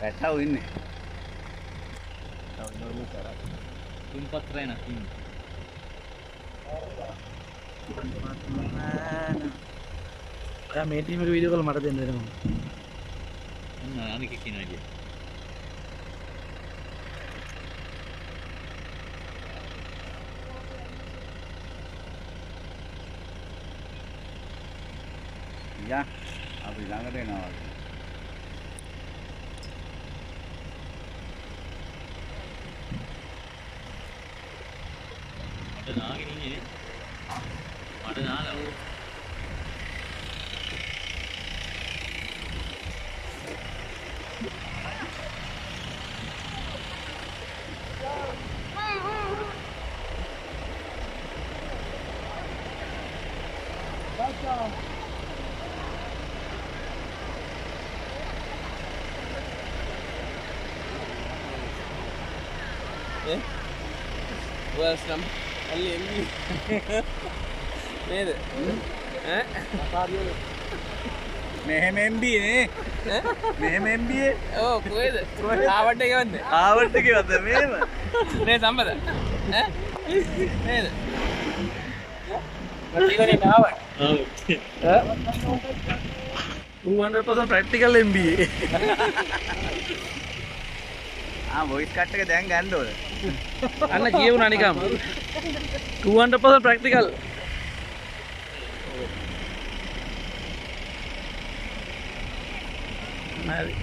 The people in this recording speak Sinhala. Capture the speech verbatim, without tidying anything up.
පැටව ඉන්නේ. තුන් පත්‍රය නැතිනම්. දැන් මේ ටීම් එක වීඩියෝ කෝල් මට දෙන්න දෙන්න. අන්න අනික කියන idea. යා අපි ළඟට එනවා. මට නාගෙන ඉන්නේ නේ. මට නාලා. Eh? Well, some only M B. Neda. Eh? මෙහෙම M B නේ. මෙහෙම M B ඒ. Oh, කොහෙද? ආවට එකවද? ආවට කිව්වද මෙහෙම? නේ සම්පත. ඈ? නේද? මතිකනේ නාවට. ආ. two hundred percent practical M B A. ආ වොයිස් කට් එක දැන් ගන්න ඕන. අන්න කියවුණා නිකම්. two hundred percent practical. හරි.